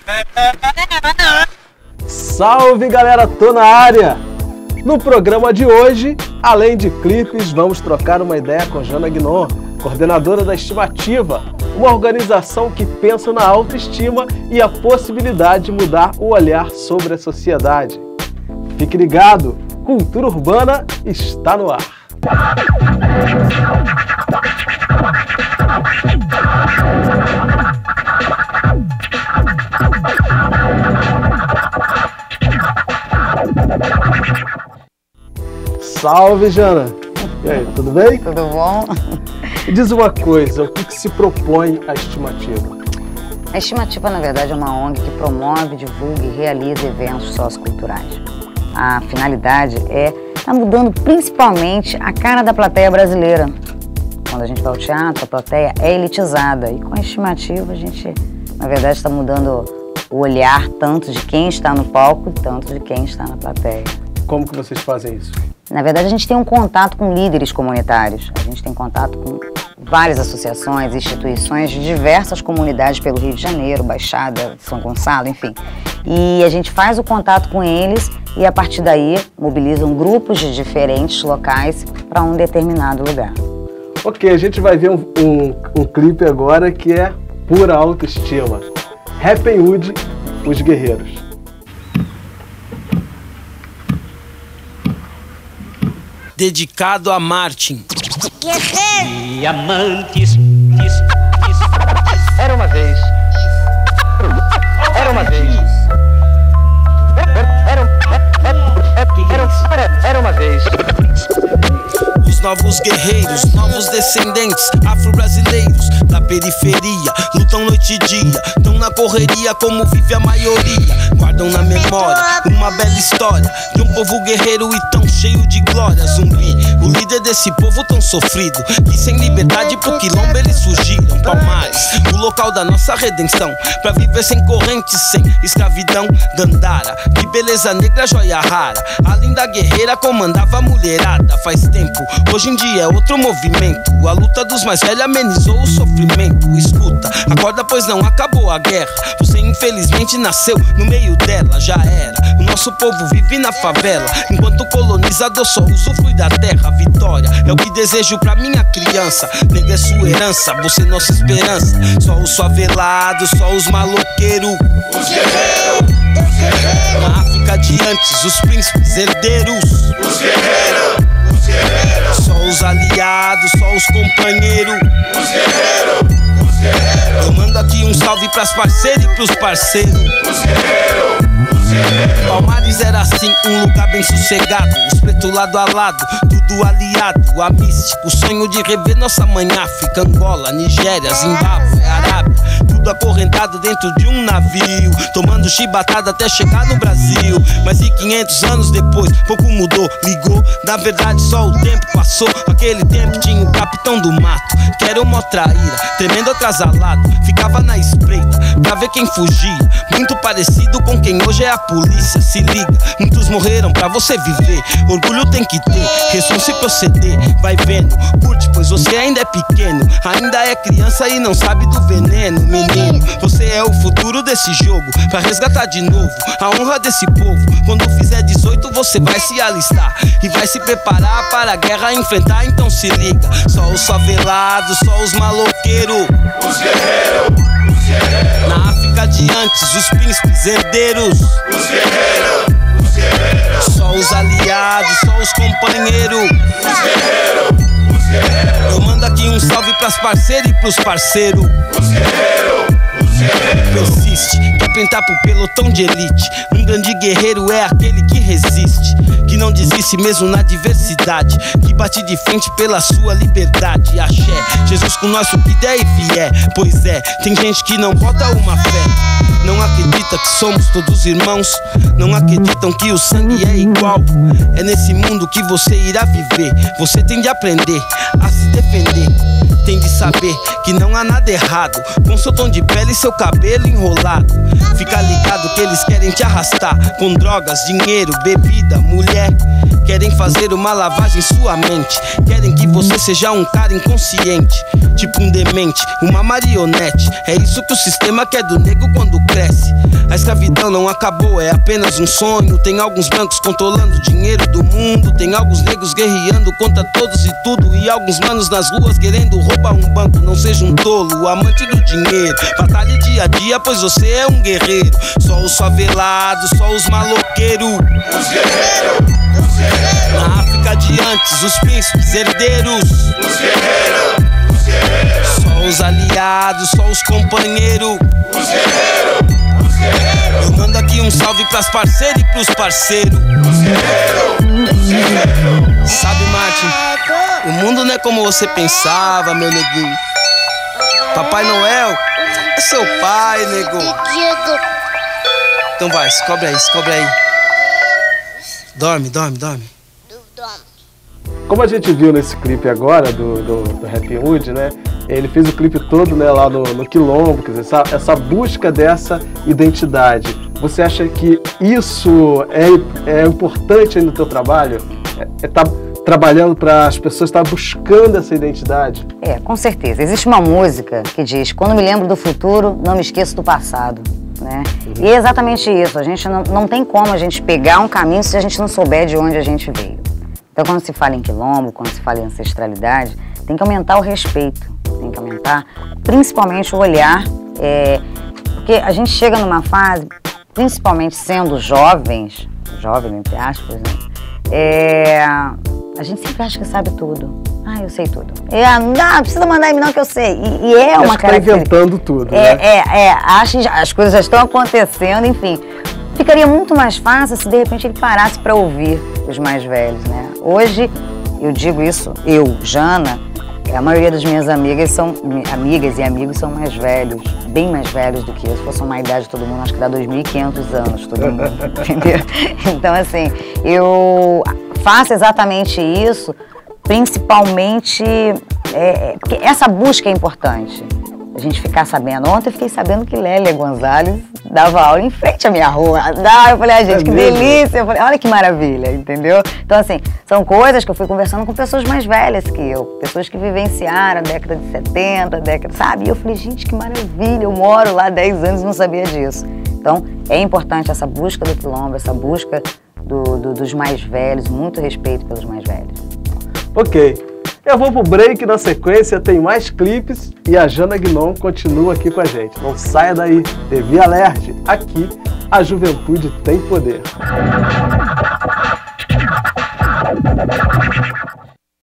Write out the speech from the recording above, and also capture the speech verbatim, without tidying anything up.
Salve galera, tô na área! No programa de hoje, além de clipes, vamos trocar uma ideia com Jana Guinon, coordenadora da Estimativa, uma organização que pensa na autoestima e a possibilidade de mudar o olhar sobre a sociedade. Fique ligado, Cultura Urbana está no ar. Salve, Jana! E aí, tudo bem? Tudo bom? Me diz uma coisa, o que, que se propõe a Estimativa? A Estimativa, na verdade, é uma O N G que promove, divulga e realiza eventos socioculturais. A finalidade é estar mudando principalmente a cara da plateia brasileira. Quando a gente vai ao teatro, a plateia é elitizada. E com a Estimativa, a gente, na verdade, está mudando o olhar tanto de quem está no palco, tanto de quem está na plateia. Como que vocês fazem isso? Na verdade, a gente tem um contato com líderes comunitários. A gente tem contato com várias associações, instituições de diversas comunidades pelo Rio de Janeiro, Baixada, São Gonçalo, enfim. E a gente faz o contato com eles e, a partir daí, mobilizam grupos de diferentes locais para um determinado lugar. Ok, a gente vai ver um, um, um clipe agora que é pura autoestima. Happy Hood, Os Guerreiros. Dedicado a Martin. Diamantes. Era uma vez. Era uma vez. Era, era, era uma vez. Os novos guerreiros, novos descendentes afro-brasileiros da periferia, lutam noite e dia, tão na correria como vive a maioria. Guardam na memória uma bela história de um povo guerreiro e tão cheio de glória. Zumbi, o líder desse povo tão sofrido, que sem liberdade pro quilombo eles fugiram. Palmares, o local da nossa redenção, pra viver sem correntes, sem escravidão. Dandara, que beleza negra, joia rara, a linda guerreira comandava a mulherada. Faz tempo, hoje em dia é outro movimento, a luta dos mais velhos amenizou o sofrimento. Escuta, acorda pois não acabou a guerra, você infelizmente nasceu no meio dela. Já era, o nosso povo vive na favela, enquanto o colonizador só usufrui da terra. Vitória é o que desejo pra minha criança, nega é sua herança, você nossa esperança. Só os favelados, só os maloqueiros, os guerreiros, os guerreiros. Na África de antes, os príncipes herdeiros, os guerreiros, os guerreiros. Só os aliados, só os companheiros, os guerreiros, os guerreiros. Eu mando aqui um salve pras parceiras e pros parceiros, os guerreiros, os guerreiros. Palmares era assim, um lugar bem sossegado, os pretos lado a lado, tudo aliado. A mística, o sonho de rever nossa mãe África, Angola, Nigéria, Zimbábue, Arábia, tudo acorrentado dentro de um navio, tomando chibatada até chegar no Brasil. Mas e quinhentos anos depois, pouco mudou, ligou, na verdade só o tempo passou. Aquele tempo tinha o capitão do mato, que era uma traíra, tremendo atrasalado, ficava na espreita pra ver quem fugia, muito parecido com quem hoje é a polícia. Se liga, muitos morreram pra você viver, orgulho tem que ter, responsa e proceder. Vai vendo, curte pois você ainda é pequeno, ainda é criança e não sabe do veneno. Menino, você é o futuro desse jogo, pra resgatar de novo a honra desse povo. Quando fizer dezoito você vai se alistar e vai se preparar para a guerra enfrentar. Então se liga, só os favelados, só os maloqueiros, os guerreiros, os guerreiros. Na África de antes, os príncipes herdeiros, os guerreiros, os guerreiros. Só os aliados, só os companheiros, os guerreiros, os guerreiros. Eu mando aqui um salve pras parceiras e pros parceiros, os guerreiros, os guerreiros. Persiste, quer pintar pro pelotão de elite. Um grande guerreiro é aquele que resiste, que não desiste mesmo na diversidade, que bate de frente pela sua liberdade. Axé, Jesus com nós o que der e vier. Pois é, tem gente que não bota uma fé, não acredita que somos todos irmãos, não acreditam que o sangue é igual. É nesse mundo que você irá viver, você tem de aprender a se defender, tem de saber que não há nada errado com seu tom de pele e seu cabelo enrolado. Fica ligado que eles querem te arrastar com drogas, dinheiro, bebida, mulher. Querem fazer uma lavagem em sua mente, querem que você seja um cara inconsciente, tipo um demente, uma marionete. É isso que o sistema quer do nego quando cresce. A escravidão não acabou, é apenas um sonho. Tem alguns brancos controlando o dinheiro do mundo. Tem alguns negros guerreando contra todos e tudo. E alguns manos nas ruas querendo roubar um banco. Não seja um tolo, amante do dinheiro. Batalhe dia a dia, pois você é um guerreiro. Só os favelados, só os maloqueiros. Os guerreiros, os guerreiros. Na África de antes, os príncipes herdeiros. Os guerreiros, os guerreiros. Só os aliados, só os companheiros. Os guerreiros, os guerreiros. Eu mando aqui um salve pras parceiras e pros parceiros. Os guerreiros, os guerreiros. Sabe, Martin, o mundo não é como você pensava, meu neguinho. Papai Noel é seu pai, nego. Então vai, se cobre aí, se cobre aí. Dorme, dorme, dorme. Como a gente viu nesse clipe agora do, do, do Happy Hood, né? Ele fez o clipe todo, né, lá no, no Quilombo, quer dizer, essa, essa busca dessa identidade. Você acha que isso é, é importante aí no teu trabalho? É, é tá trabalhando para as pessoas estar buscando essa identidade? É, com certeza. Existe uma música que diz: quando me lembro do futuro, não me esqueço do passado. Né? Uhum. E é exatamente isso. A gente não, não tem como a gente pegar um caminho se a gente não souber de onde a gente veio. Então, quando se fala em quilombo, quando se fala em ancestralidade, tem que aumentar o respeito, tem que aumentar principalmente o olhar, é, porque a gente chega numa fase, principalmente sendo jovens, jovem entre aspas, né? É, a gente sempre acha que sabe tudo. Ah, eu sei tudo. É, não, não precisa mandar em mim não que eu sei. E, e é uma cara. Tá inventando tudo, é, né? É, é, acho que as coisas já estão acontecendo, enfim. Ficaria muito mais fácil se de repente ele parasse para ouvir os mais velhos, né? Hoje, eu digo isso, eu, Jana, a maioria das minhas amigas são, amigas e amigos são mais velhos, bem mais velhos do que eu. Se fosse uma idade de todo mundo, acho que dá dois mil e quinhentos anos, todo mundo, entendeu? Então, assim, eu faço exatamente isso, principalmente, é, porque essa busca é importante. A gente ficar sabendo. Ontem eu fiquei sabendo que Lélia Gonzalez dava aula em frente à minha rua. Eu falei, ah, gente, é que mesmo? delícia. Eu falei, olha que maravilha, entendeu? Então, assim, são coisas que eu fui conversando com pessoas mais velhas que eu. Pessoas que vivenciaram a década de setenta, década, sabe? E eu falei, gente, que maravilha, eu moro lá há dez anos e não sabia disso. Então, é importante essa busca do quilombo, essa busca do, do, dos mais velhos, muito respeito pelos mais velhos. Ok. Eu vou pro break, na sequência tem mais clipes e a Jana Guinon continua aqui com a gente. Não saia daí, T V Alert, aqui a juventude tem poder.